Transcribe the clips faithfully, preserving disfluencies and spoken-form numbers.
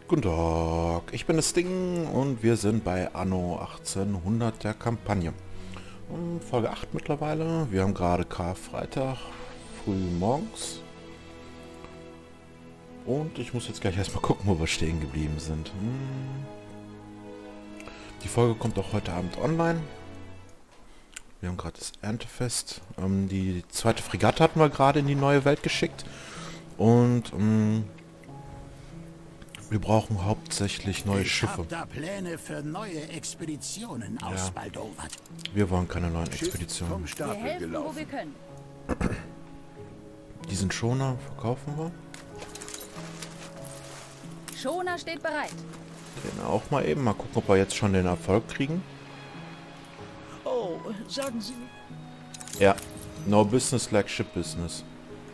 Guten Tag, ich bin das Sting und wir sind bei Anno achtzehnhundert der Kampagne. Und Folge acht mittlerweile. Wir haben gerade Karfreitag, früh morgens. Und ich muss jetzt gleich erstmal gucken, wo wir stehen geblieben sind. Hm. Die Folge kommt auch heute Abend online. Wir haben gerade das Erntefest. Ähm, die zweite Fregatte hatten wir gerade in die neue Welt geschickt. Und ähm, wir brauchen hauptsächlich neue ich Schiffe. hab da Pläne für neue Expeditionen Ja. ausbaldowert. Wir wollen keine neuen Schiff Expeditionen. vom Wir Stapel helfen, wo wir gelaufen. können. Diesen Schoner verkaufen wir. Schoner steht bereit. Den auch mal eben. Mal gucken, ob wir jetzt schon den Erfolg kriegen. Oh, sagen Sie. Ja. No business like ship business.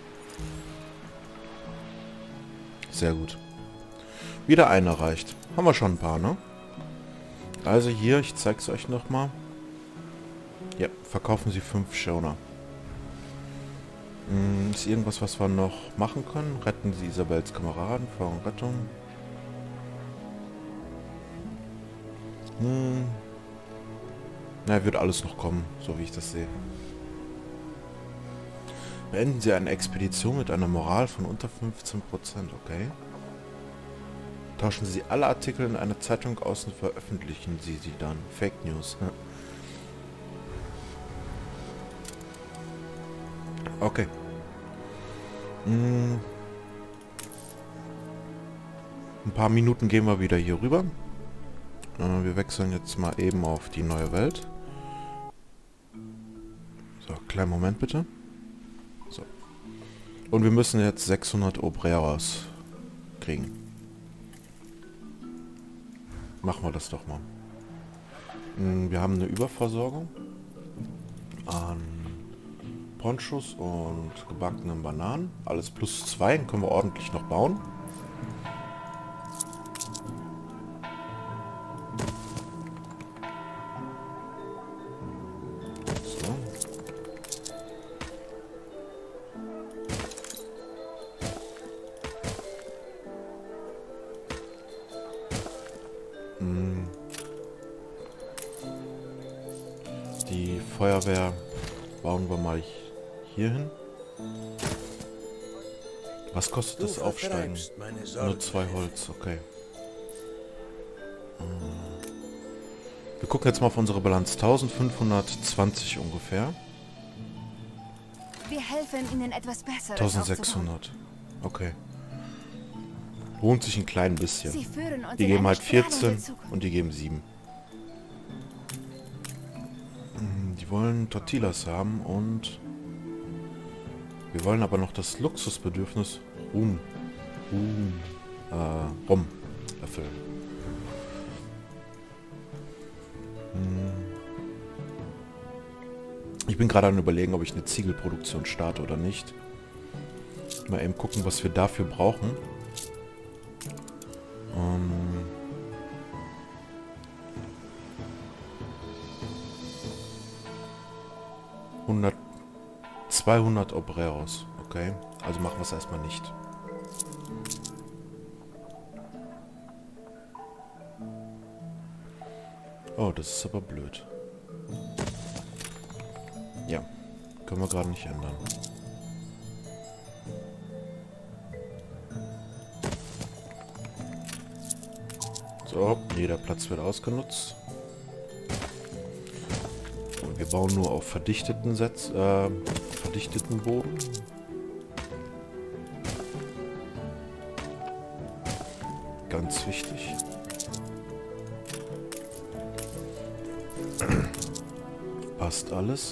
Sehr gut. Wieder einer reicht. Haben wir schon ein paar, ne? Also hier, ich zeig's euch nochmal. Ja, verkaufen Sie fünf Schoner. Hm, ist irgendwas, was wir noch machen können? Retten Sie Isabels Kameraden vor Rettung. Hm. Na, wird alles noch kommen, so wie ich das sehe. Beenden Sie eine Expedition mit einer Moral von unter fünfzehn Prozent, okay. Tauschen Sie alle Artikel in einer Zeitung aus und veröffentlichen Sie sie dann. Fake News. Okay. Hm. Ein paar Minuten gehen wir wieder hier rüber. Äh, wir wechseln jetzt mal eben auf die neue Welt. So, kleinen Moment bitte. So. Und wir müssen jetzt sechshundert Obreros kriegen. Machen wir das doch mal. Hm, wir haben eine Überversorgung an Ponchos und gebackenen Bananen. Alles plus zwei, dann können wir ordentlich noch bauen. So. Hm. Die Feuerwehr bauen wir mal hier hin. Was kostet das Aufsteigen? Nur zwei Holz, okay. Wir gucken jetzt mal auf unsere Bilanz. eintausendfünfhundertzwanzig ungefähr. Wir helfen Ihnen etwas Besseres eintausendsechshundert. Okay. Lohnt sich ein klein bisschen. Sie führen uns Die in geben eine halt vierzehn strahlende Zukunft. und die geben sieben. Hm, Die wollen Tortillas haben und wir wollen aber noch das Luxusbedürfnis Ruhm, Ruhm, äh, Rum erfüllen. Hm. Ich bin gerade am Überlegen, ob ich eine Ziegelproduktion starte oder nicht. Mal eben gucken, was wir dafür brauchen. Ähm hundert, zweihundert Obreros. Okay, also machen wir es erstmal nicht. Oh, das ist aber blöd. Ja, können wir gerade nicht ändern. So, jeder Platz wird ausgenutzt. Und wir bauen nur auf verdichteten Setz, äh, verdichteten Boden. Ganz wichtig. Passt alles.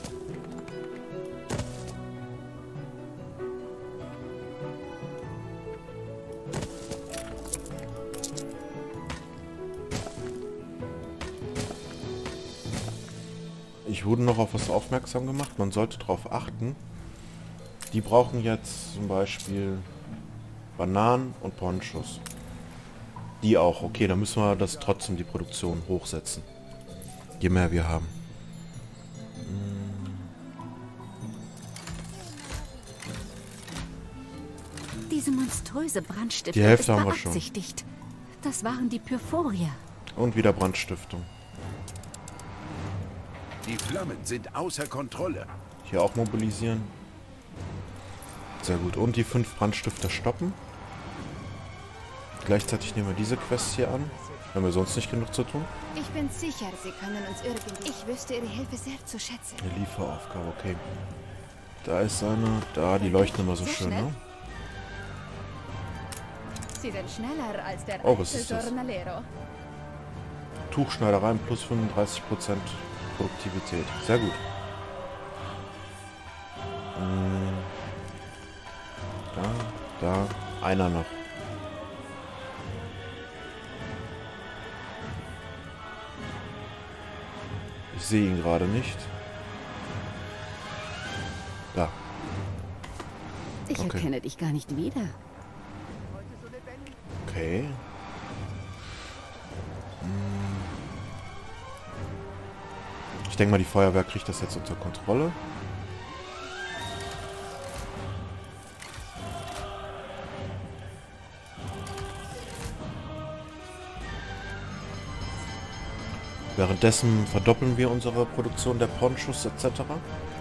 Ich wurde noch auf was aufmerksam gemacht. Man sollte darauf achten. Die brauchen jetzt zum Beispiel Bananen und Ponchos. Die auch. Okay, dann müssen wir das trotzdem die Produktion hochsetzen. Je mehr wir haben. Diese monströse Brandstiftung Die Hälfte ist haben wir schon. beabsichtigt. Das waren die Pyrphorier. Und wieder Brandstiftung. Die Flammen sind außer Kontrolle. Hier auch mobilisieren. Sehr gut. Und die fünf Brandstifter stoppen. Gleichzeitig nehmen wir diese Quest hier an. Haben wir sonst nicht genug zu tun? Ich bin sicher, Sie können uns irgendwie... Ich wüsste Ihre Hilfe sehr zu schätzen. Eine Lieferaufgabe, okay. Da ist eine. Da, die leuchten immer so Sehr schön, schnell. ne? Sie sind schneller als der Oh, was alte ist das? Jornalero. Tuchschneidereien plus fünfunddreißig Prozent Produktivität. Sehr gut. Hm. Da, da. Einer noch. Ich sehe ihn gerade nicht. Da. Ich Okay. erkenne dich gar nicht wieder. Okay. Hm. Ich denke mal, die Feuerwehr kriegt das jetzt unter Kontrolle. Währenddessen verdoppeln wir unsere Produktion der Ponchos et cetera.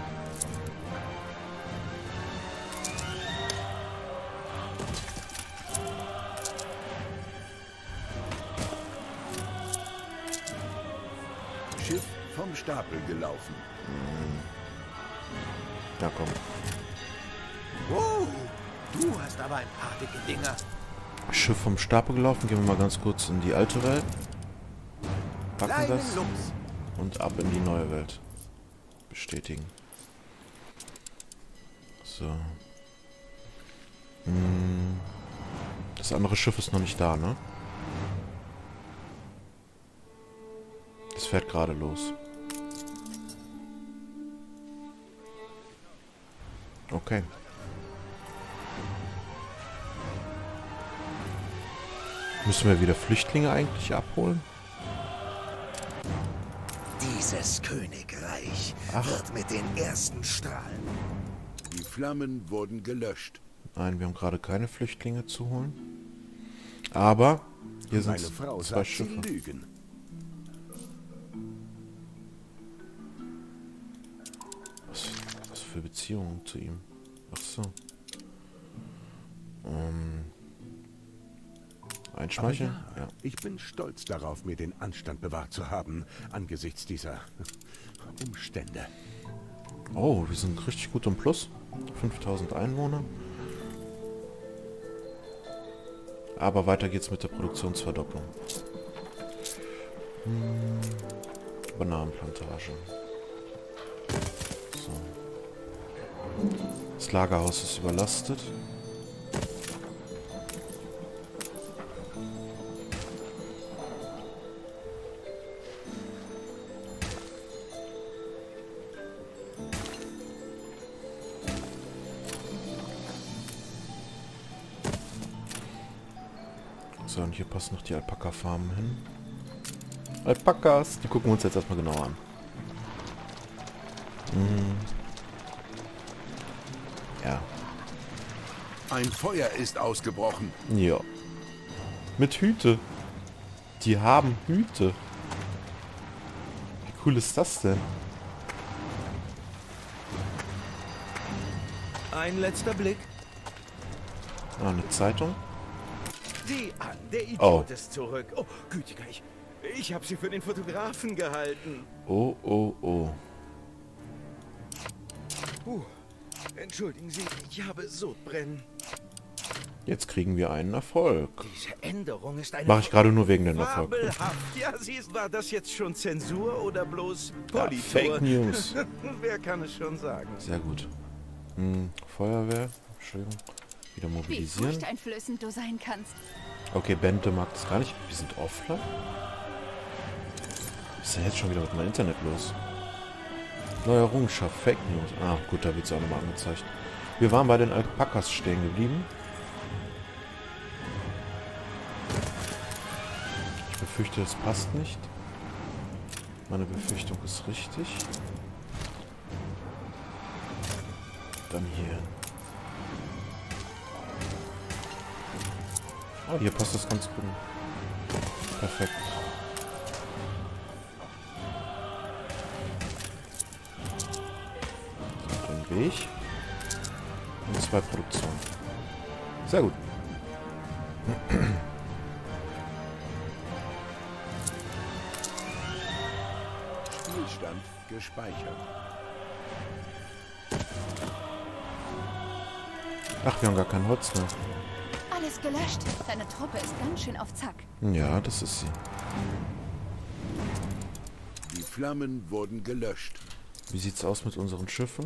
Schiff vom Stapel gelaufen. Ja, komm. Wow, du hast aber ein paar dicke Dinger. Schiff vom Stapel gelaufen. Gehen wir mal ganz kurz in die alte Welt. Packen Kleinen das Lux. und ab in die neue Welt. Bestätigen. So. Hm. Das andere Schiff ist noch nicht da, ne? Das fährt gerade los. Okay. Müssen wir wieder Flüchtlinge eigentlich abholen? Dieses Königreich Ach. wird mit den ersten Strahlen. Die Flammen wurden gelöscht. Nein, wir haben gerade keine Flüchtlinge zu holen. Aber hier sind Meine Frau zwei sagt, sie Schiffe. lügen. Was, was für Beziehungen zu ihm? Ach so. Ähm, einschmeicheln? Ja, Ja. ich bin stolz darauf, mir den Anstand bewahrt zu haben, angesichts dieser Umstände. Oh, wir sind richtig gut im Plus. fünftausend Einwohner. Aber weiter geht's mit der Produktionsverdopplung. Hm, Bananenplantage. So. Das Lagerhaus ist überlastet. So, und hier passen noch die Alpaka-Farmen hin. Alpakas, die gucken wir uns jetzt erstmal genau an. Hm. Ja. Ein Feuer ist ausgebrochen. Ja. Mit Hüte. Die haben Hüte. Wie cool ist das denn? Ein letzter Blick. Ah, eine Zeitung. Sieh an, der Idiot Oh. ist zurück. Oh, gütiger, ich, ich habe sie für den Fotografen gehalten. Oh, oh, oh. Puh, entschuldigen Sie, ich habe Sodbrennen. Jetzt kriegen wir einen Erfolg. Diese Änderung ist eine... Mache ich gerade nur wegen dem Erfolg. Fabelhaft. Ja, siehst, war das jetzt schon Zensur oder bloß Ja, Politur? Fake News. Wer kann es schon sagen? Sehr gut. Hm, Feuerwehr. Entschuldigung. Wieder Wie mobilisieren. furchteinflößend du sein kannst. Okay, Bente mag das gar nicht. Wir sind offline. Was ist denn jetzt schon wieder mit meinem Internet los? Neue Errungenschaft, Fake News. Ah, gut, da wird es auch nochmal angezeigt. Wir waren bei den Alpakas stehen geblieben. Ich befürchte, das passt nicht. Meine Befürchtung ist richtig. Dann hier. Oh, hier passt das ganz gut. Perfekt. So, den Weg. Und zwei Produktionen. Sehr gut. Spielstand gespeichert. Ach, wir haben gar kein Holz mehr. Alles gelöscht. Deine Truppe ist ganz schön auf Zack. Ja, das ist sie. Die Flammen wurden gelöscht. Wie sieht's aus mit unseren Schiffen?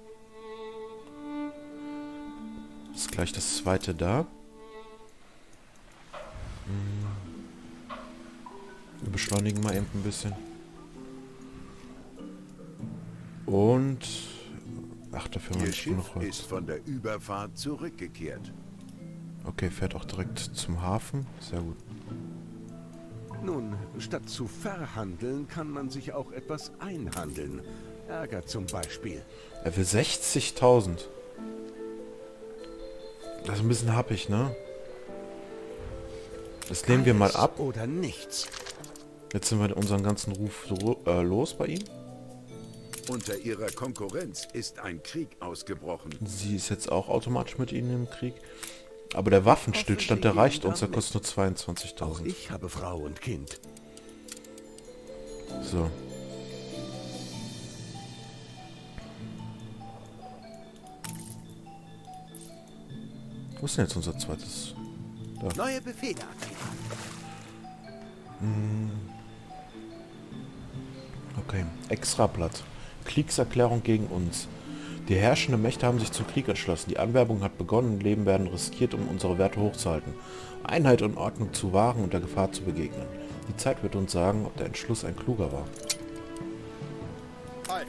Ist gleich das zweite da. Hm. Wir beschleunigen mal eben ein bisschen. Und... Ach, dafür haben wir Ihr nicht Schiff genug Holz. ist von der Überfahrt zurückgekehrt. Okay, fährt auch direkt zum Hafen. Sehr gut. Nun, statt zu verhandeln, kann man sich auch etwas einhandeln. Ärger zum Beispiel. Er will sechzigtausend. Das ist ein bisschen happig, ne? Das lehnen wir mal Alles ab. oder nichts. Jetzt sind wir unseren ganzen Ruf so, äh, los bei ihm. Unter ihrer Konkurrenz ist ein Krieg ausgebrochen. Sie ist jetzt auch automatisch mit ihnen im Krieg. Aber der Waffenstillstand, der reicht uns. Der kostet nur Auch zweiundzwanzigtausend. ich habe Frau und Kind. So. Wo ist denn jetzt unser zweites? Neue Befehle aktivieren. Okay. Extrablatt. Kriegserklärung gegen uns. Die herrschenden Mächte haben sich zum Krieg entschlossen. Die Anwerbung hat begonnen und Leben werden riskiert, um unsere Werte hochzuhalten. Einheit und Ordnung zu wahren und der Gefahr zu begegnen. Die Zeit wird uns sagen, ob der Entschluss ein kluger war. Hi.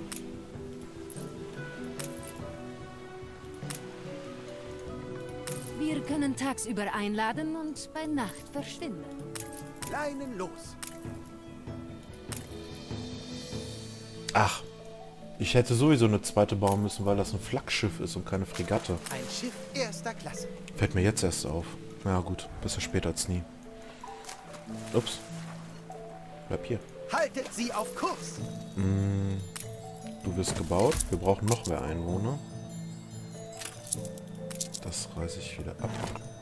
Wir können tagsüber einladen und bei Nacht verschwinden. Leinen los. Ach, ich hätte sowieso eine zweite bauen müssen, weil das ein Flaggschiff ist und keine Fregatte. Ein Schiff erster Klasse. Fällt mir jetzt erst auf. Na gut, besser später als nie. Ups. Bleib hier. Haltet sie auf Kurs. Mm, du wirst gebaut. Wir brauchen noch mehr Einwohner. Das reiße ich wieder ab.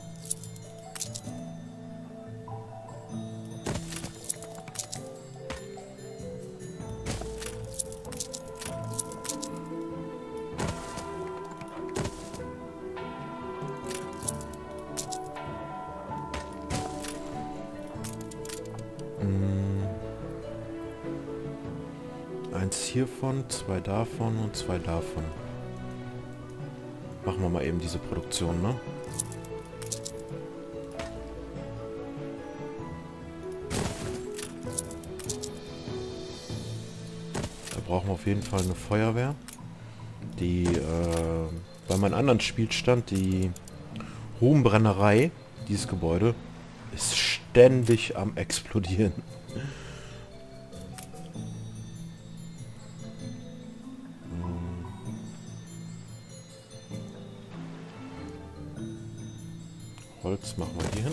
Eins hiervon, zwei davon und zwei davon. Machen wir mal eben diese Produktion, ne? Da brauchen wir auf jeden Fall eine Feuerwehr. Die, äh, bei meinem anderen Spielstand, die Ruhmbrennerei, dieses Gebäude, ist ständig am explodieren. Holz machen wir hier hin.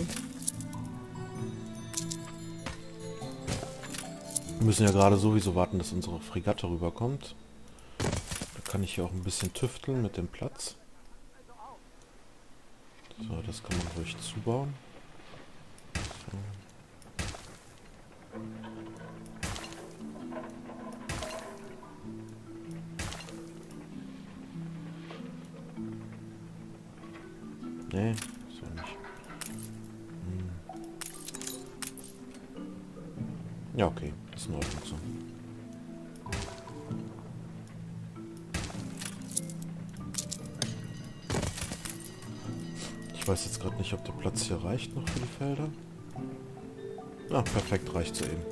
Wir müssen ja gerade sowieso warten, dass unsere Fregatte rüberkommt. Da kann ich hier auch ein bisschen tüfteln mit dem Platz. So, das kann man ruhig zubauen. So. Nee, so nicht. Hm. Ja, okay. Das ist in Ordnung so. Ich weiß jetzt gerade nicht, ob der Platz hier reicht noch für die Felder. Ah, perfekt, reicht so eben.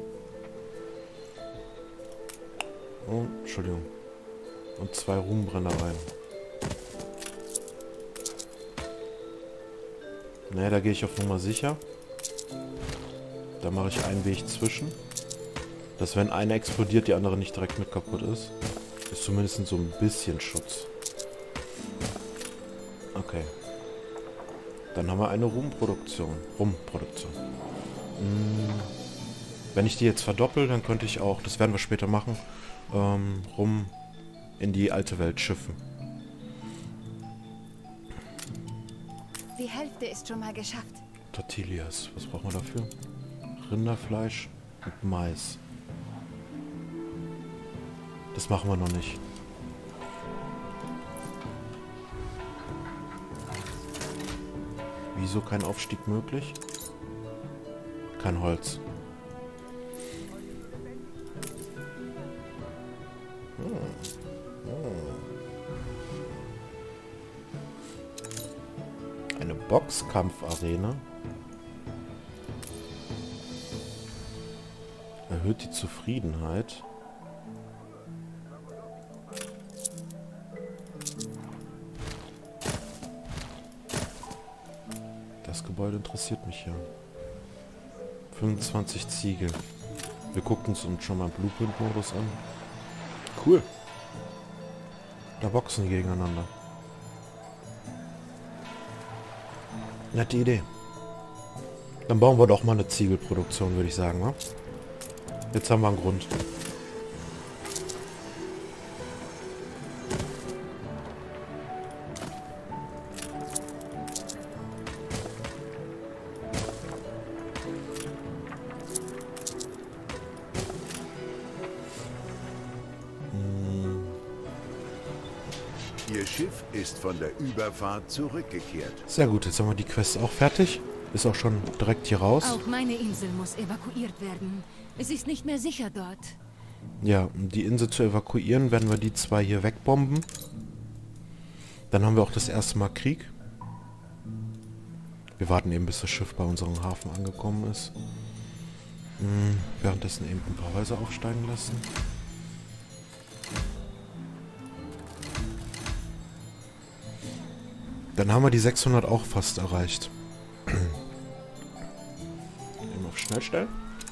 Oh, Entschuldigung. Und zwei Ruhmbrennereien. Ne, da gehe ich auf Nummer sicher. Da mache ich einen Weg zwischen. Dass wenn eine explodiert, die andere nicht direkt mit kaputt ist. Ist zumindest so ein bisschen Schutz. Okay. Dann haben wir eine Rumproduktion. Rumproduktion. Hm, wenn ich die jetzt verdoppel, dann könnte ich auch, das werden wir später machen, ähm, rum in die alte Welt schiffen. Die Hälfte ist schon mal geschafft. Tortillas, was brauchen wir dafür? Rinderfleisch und Mais. Das machen wir noch nicht. Wieso kein Aufstieg möglich? Kein Holz. Hm. Hm. Eine Boxkampfarena. Erhöht die Zufriedenheit. Das Gebäude interessiert mich ja. fünfundzwanzig Ziegel. Wir gucken uns schon mal Blueprint-Modus an. Cool. Da boxen die gegeneinander. Nette Idee. Dann bauen wir doch mal eine Ziegelproduktion, würde ich sagen, wa? Jetzt haben wir einen Grund. Ihr Schiff ist von der Überfahrt zurückgekehrt. Sehr gut, jetzt haben wir die Quest auch fertig. Ist auch schon direkt hier raus. Auch meine Insel muss evakuiert werden. Es ist nicht mehr sicher dort. Ja, um die Insel zu evakuieren, werden wir die zwei hier wegbomben. Dann haben wir auch das erste Mal Krieg. Wir warten eben, bis das Schiff bei unserem Hafen angekommen ist. Hm, währenddessen eben ein paar Häuser aufsteigen lassen. Dann haben wir die sechshundert auch fast erreicht. Eben auf schnell stellen.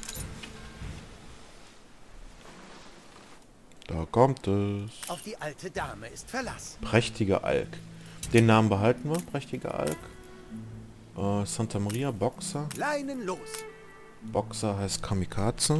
Da kommt es. Auf die alte Dame ist Verlass. Prächtiger Alk. Den Namen behalten wir. Prächtiger Alk. Äh, Santa Maria, Boxer. Leinen los. Boxer heißt Kamikaze.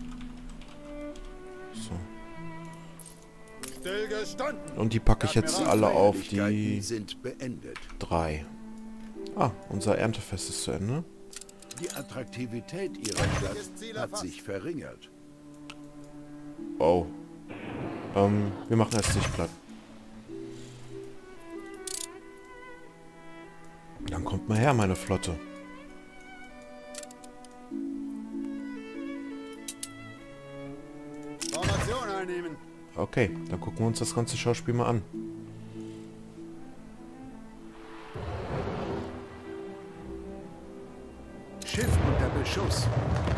So. Stillgestanden. Und die packe ich jetzt alle auf die Feierlichkeiten sind beendet. drei. Ah, unser Erntefest ist zu Ende. Die Attraktivität ihrer Stadt hat sich verringert. Oh. Ähm, wir machen erst dich platt. Dann kommt mal her, meine Flotte. Formation einnehmen. Okay, dann gucken wir uns das ganze Schauspiel mal an. Schiff unter Beschuss.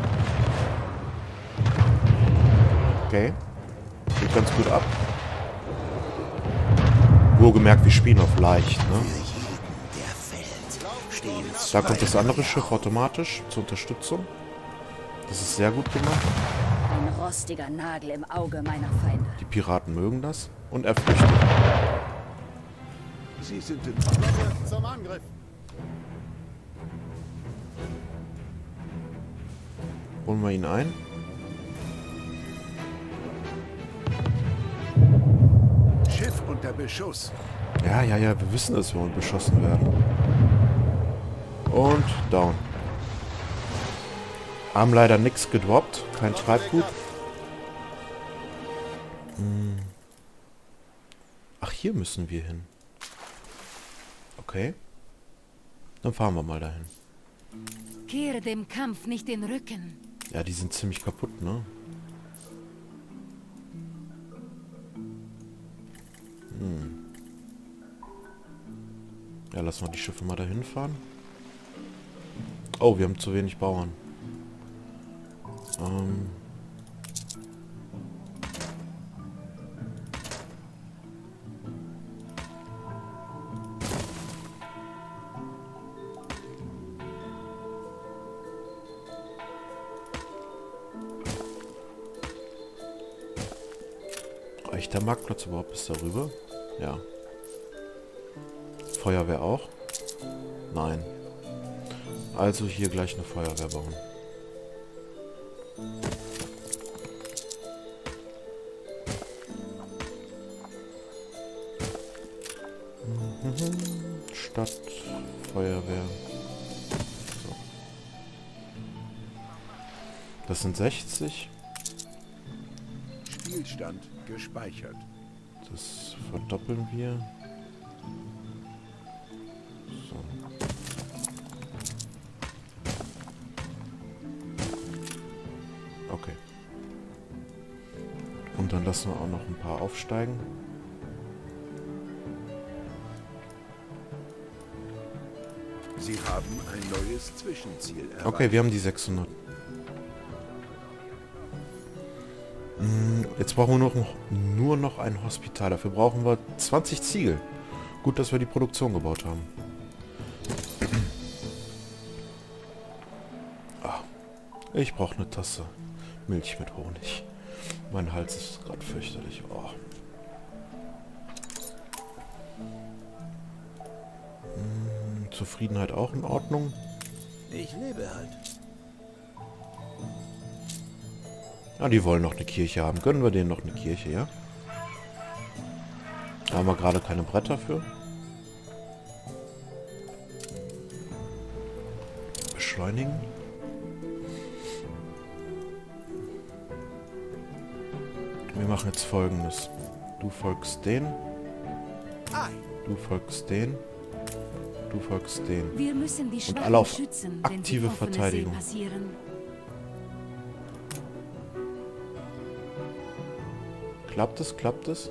Okay. Geht ganz gut ab. Wohlgemerkt, wir spielen auf leicht, ne? Da kommt das andere Schiff automatisch zur Unterstützung. Das ist sehr gut gemacht. Ein rostiger Nagel im Auge meiner Feinde. Die Piraten mögen das. Und er flüchtet. Sie sind in Zum Angriff. Holen wir ihn ein. Schiff unter Beschuss. Ja, ja, ja, wir wissen, dass wir beschossen werden. Und down. Haben leider nichts gedroppt. Kein Treibgut. Hm. Ach, hier müssen wir hin. Okay. Dann fahren wir mal dahin. Kehre dem Kampf nicht den Rücken. Ja, die sind ziemlich kaputt, ne? Hm. Ja, lassen wir die Schiffe mal dahin fahren. Oh, wir haben zu wenig Bauern. Ähm. Reicht der Marktplatz überhaupt bis darüber? Ja. Feuerwehr auch? Nein. Also hier gleich eine Feuerwehr bauen. Das sind sechzig. Spielstand gespeichert. Das verdoppeln wir. So. Okay. Und dann lassen wir auch noch ein paar aufsteigen. Sie haben ein neues Zwischenziel erreicht. Okay, wir haben die sechshundert. Hm, jetzt brauchen wir noch, nur noch ein Hospital. Dafür brauchen wir zwanzig Ziegel. Gut, dass wir die Produktion gebaut haben. Ah, ich brauche eine Tasse Milch mit Honig. Mein Hals ist gerade fürchterlich. Oh. Hm, Zufriedenheit auch in Ordnung. Ich lebe halt. Ah, die wollen noch eine Kirche haben. Gönnen wir denen noch eine Kirche, ja? Da haben wir gerade keine Bretter für. Beschleunigen. Wir machen jetzt Folgendes. Du folgst den. Du folgst den. Du folgst den. Wir müssen die Und alle Schwachen auf schützen, wenn sie aktive offene See Verteidigung. passieren. Klappt es? Klappt es?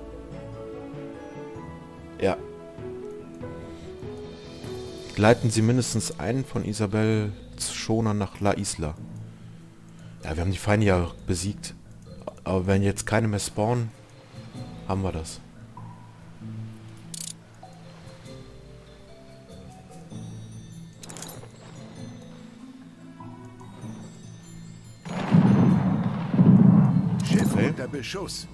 Ja. Leiten Sie mindestens einen von Isabels Schonern nach La Isla. Ja, wir haben die Feinde ja besiegt. Aber wenn jetzt keine mehr spawnen, haben wir das. Schiff Okay. unter Beschuss.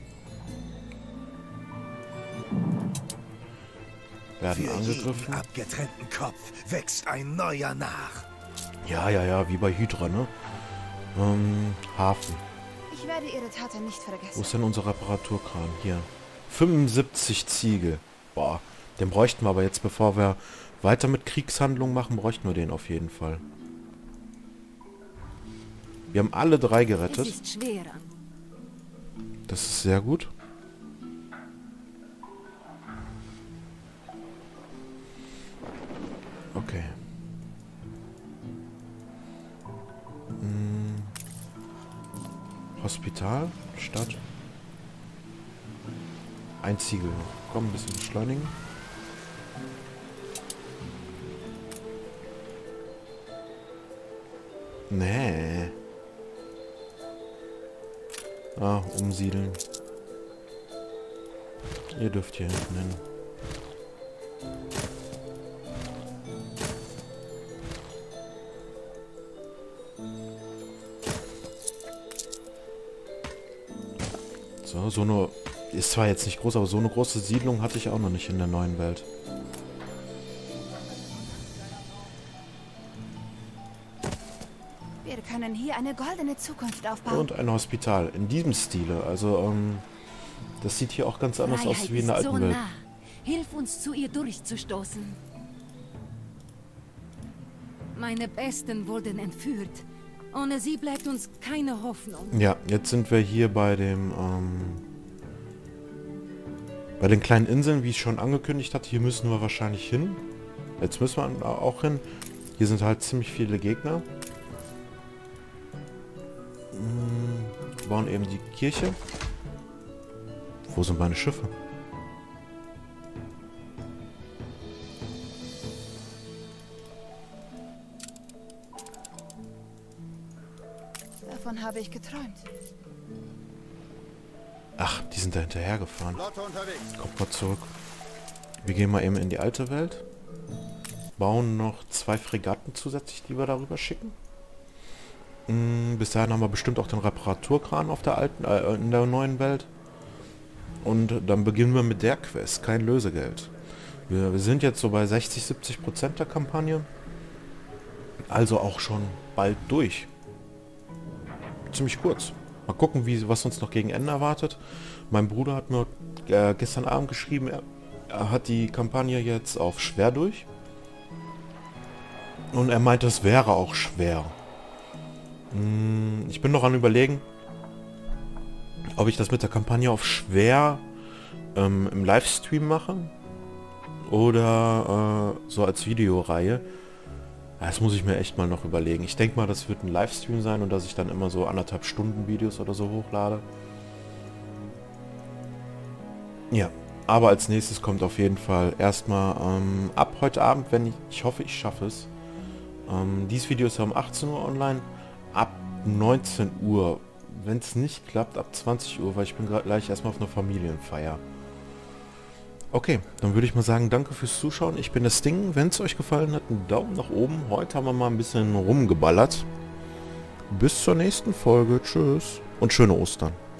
Werden Für angegriffen. jeden abgetrennten Kopf wächst ein neuer nach. Ja, ja, ja, wie bei Hydra, ne? Ähm, Hafen. Ich werde Ihre Taten nicht Wo vergessen. ist denn unser Reparaturkran? Hier. fünfundsiebzig Ziegel. Boah, den bräuchten wir aber jetzt, bevor wir weiter mit Kriegshandlungen machen, bräuchten wir den auf jeden Fall. Wir haben alle drei Es gerettet. ist schwerer. Das ist sehr gut. Okay. Hm. Hospital, Stadt. Ein Ziegel noch. Komm, ein bisschen beschleunigen. Nee. Ah, umsiedeln. Ihr dürft hier hinten hin. So, so eine... Ist zwar jetzt nicht groß, aber so eine große Siedlung hatte ich auch noch nicht in der neuen Welt. Wir können hier eine goldene Zukunft aufbauen. Und ein Hospital. In diesem Stile. Also, ähm... das sieht hier auch ganz anders aus Freiheit wie in der ist alten so Welt. nah. Hilf uns, zu ihr durchzustoßen. Meine Besten wurden entführt. Ohne sie bleibt uns keine Hoffnung. Ja, jetzt sind wir hier bei dem, ähm... bei den kleinen Inseln, wie ich schon angekündigt hatte. Hier müssen wir wahrscheinlich hin. Jetzt müssen wir auch hin. Hier sind halt ziemlich viele Gegner. Hm, bauen eben die Kirche. Wo sind meine Schiffe? Davon habe ich geträumt. Ach, die sind da hinterher gefahren. Flotte unterwegs. Kommt mal zurück. Wir gehen mal eben in die alte Welt. Bauen noch zwei Fregatten zusätzlich, die wir darüber schicken. Hm, bis dahin haben wir bestimmt auch den Reparaturkran auf der alten, äh, in der neuen Welt. Und dann beginnen wir mit der Quest. Kein Lösegeld. Wir, wir sind jetzt so bei sechzig, siebzig Prozent der Kampagne. Also auch schon bald durch. Ziemlich kurz. Mal gucken, wie, was uns noch gegen Ende erwartet. Mein Bruder hat mir äh, gestern Abend geschrieben, er, er hat die Kampagne jetzt auf schwer durch. Und er meinte, es wäre auch schwer. Hm, ich bin noch an überlegen, ob ich das mit der Kampagne auf schwer ähm, im Livestream mache oder äh, so als Videoreihe. Das muss ich mir echt mal noch überlegen. Ich denke mal, das wird ein Livestream sein und dass ich dann immer so anderthalb Stunden Videos oder so hochlade. Ja, aber als nächstes kommt auf jeden Fall erstmal ähm, ab heute Abend, wenn ich, ich hoffe, ich schaffe es. Ähm, dieses Video ist ja um achtzehn Uhr online, ab neunzehn Uhr. Wenn es nicht klappt, ab zwanzig Uhr, weil ich bin gleich erstmal auf einer Familienfeier. Okay, dann würde ich mal sagen, danke fürs Zuschauen. Ich bin das Ding. Wenn es euch gefallen hat, einen Daumen nach oben. Heute haben wir mal ein bisschen rumgeballert. Bis zur nächsten Folge. Tschüss und schöne Ostern.